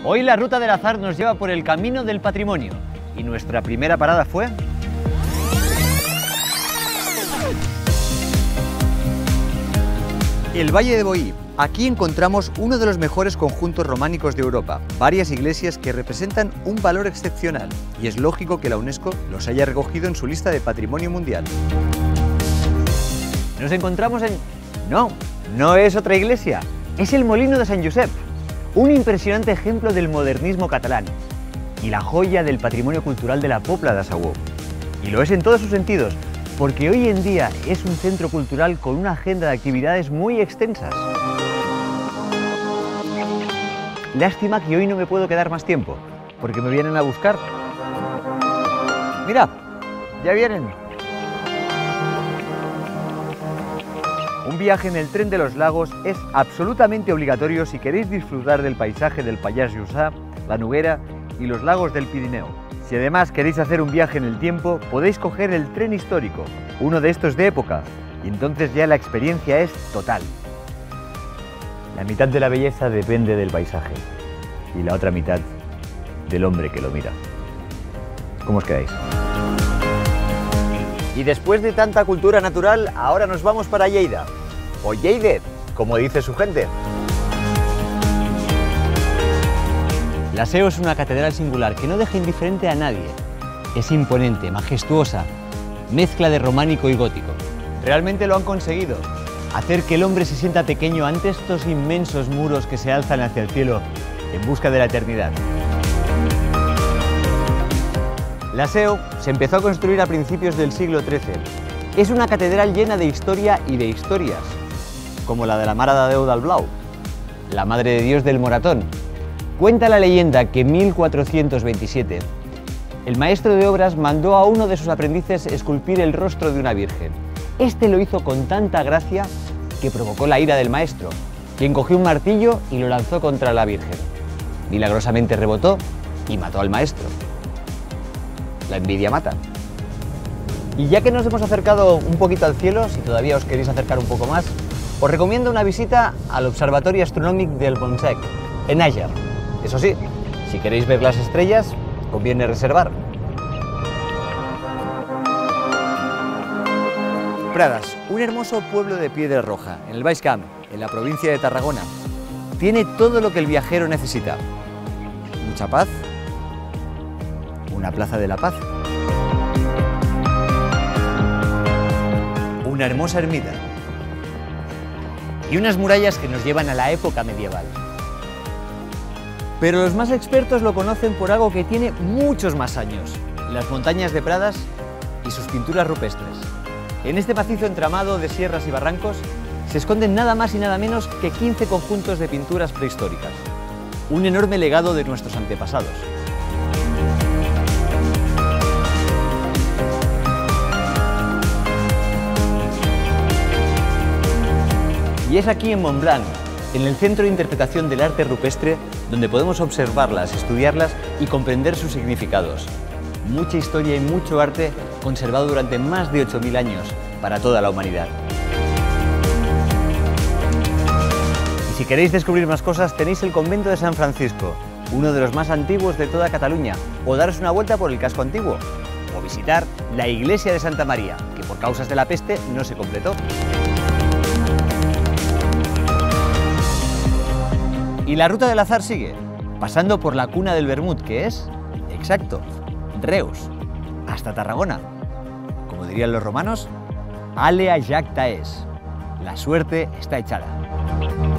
Hoy la Ruta del Azar nos lleva por el Camino del Patrimonio y nuestra primera parada fue... el Valle de Boí. Aquí encontramos uno de los mejores conjuntos románicos de Europa, varias iglesias que representan un valor excepcional, y es lógico que la UNESCO los haya recogido en su lista de Patrimonio Mundial. Nos encontramos en... No es otra iglesia, es el Molino de Sant Josep, un impresionante ejemplo del modernismo catalán y la joya del patrimonio cultural de la Pobla de Segur. Y lo es en todos sus sentidos, porque hoy en día es un centro cultural con una agenda de actividades muy extensas. Lástima que hoy no me puedo quedar más tiempo, porque me vienen a buscar. Mira, ya vienen. Un viaje en el tren de los lagos es absolutamente obligatorio si queréis disfrutar del paisaje del Pallars Jussá, la Noguera y los lagos del Pirineo. Si además queréis hacer un viaje en el tiempo, podéis coger el tren histórico, uno de estos de época, y entonces ya la experiencia es total. La mitad de la belleza depende del paisaje y la otra mitad del hombre que lo mira. ¿Cómo os quedáis? Y después de tanta cultura natural, ahora nos vamos para Lleida, o Lleida, como dice su gente. La SEO es una catedral singular que no deja indiferente a nadie. Es imponente, majestuosa, mezcla de románico y gótico. Realmente lo han conseguido, hacer que el hombre se sienta pequeño ante estos inmensos muros que se alzan hacia el cielo en busca de la eternidad. La SEO se empezó a construir a principios del siglo XIII. Es una catedral llena de historia y de historias, como la de la Mare de Déu del Blau, la Madre de Dios del Moratón. Cuenta la leyenda que en 1427 el maestro de obras mandó a uno de sus aprendices esculpir el rostro de una virgen. Este lo hizo con tanta gracia que provocó la ira del maestro, quien cogió un martillo y lo lanzó contra la virgen. Milagrosamente rebotó y mató al maestro. La envidia mata. Y ya que nos hemos acercado un poquito al cielo, si todavía os queréis acercar un poco más, os recomiendo una visita al Observatori Astronòmic del Montsec, en Àger. Eso sí, si queréis ver las estrellas, conviene reservar. Pradas, un hermoso pueblo de piedra roja, en el Baix Camp, en la provincia de Tarragona. Tiene todo lo que el viajero necesita. Mucha paz, una plaza de la paz, una hermosa ermita y unas murallas que nos llevan a la época medieval. Pero los más expertos lo conocen por algo que tiene muchos más años, las montañas de Pradas y sus pinturas rupestres. En este macizo entramado de sierras y barrancos se esconden nada más y nada menos que 15 conjuntos de pinturas prehistóricas, un enorme legado de nuestros antepasados. Y es aquí en Montblanc, en el Centro de Interpretación del Arte Rupestre, donde podemos observarlas, estudiarlas y comprender sus significados. Mucha historia y mucho arte conservado durante más de 8000 años para toda la humanidad. Y si queréis descubrir más cosas, tenéis el Convento de San Francisco, uno de los más antiguos de toda Cataluña, o daros una vuelta por el casco antiguo, o visitar la Iglesia de Santa María, que por causas de la peste no se completó. Y la Ruta del Azar sigue, pasando por la cuna del vermut, que es, exacto, Reus, hasta Tarragona. Como dirían los romanos, alea jacta es, la suerte está echada.